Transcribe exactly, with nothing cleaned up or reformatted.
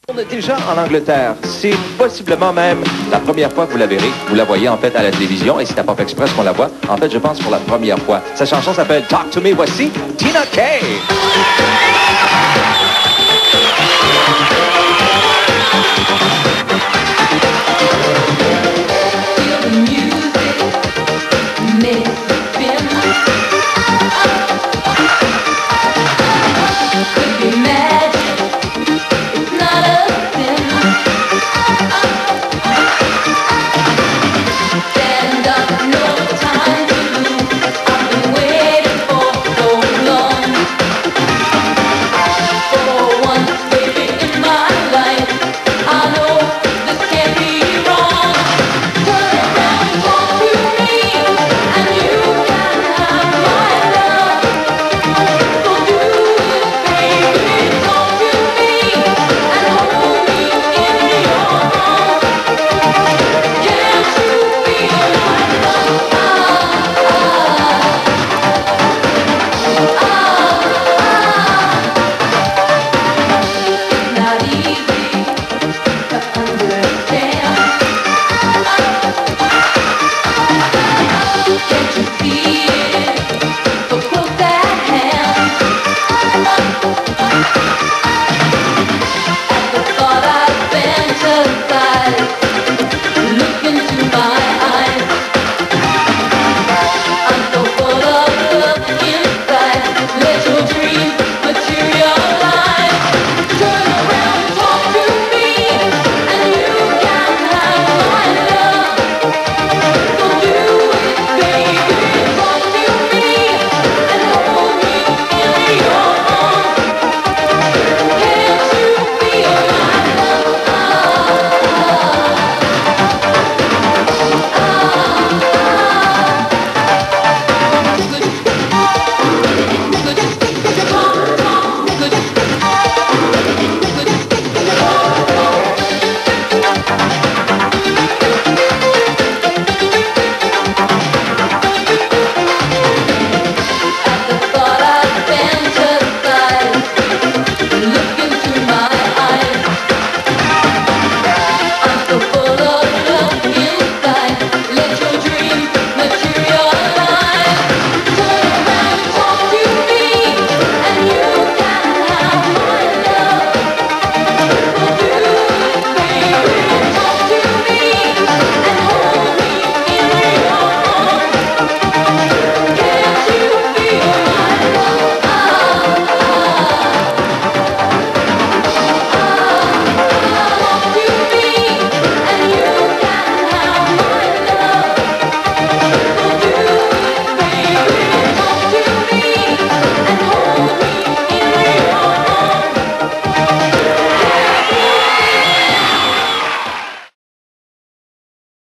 On est déjà en Angleterre. C'est possiblement même la première fois que vous la verrez. Vous la voyez en fait à la télévision et c'est à Pop Express qu'on la voit. En fait, je pense pour la première fois. Sa chanson s'appelle Talk to Me. Voici Tina Kay.